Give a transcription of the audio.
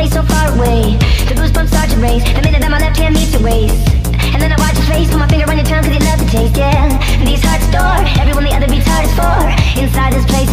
place so far away. The goosebumps start to race the minute that my left hand meets your waist. And then I watch his face, put my finger on your tongue cause you love the taste, yeah. And these hearts adore everyone the other beats hardest for. Inside this place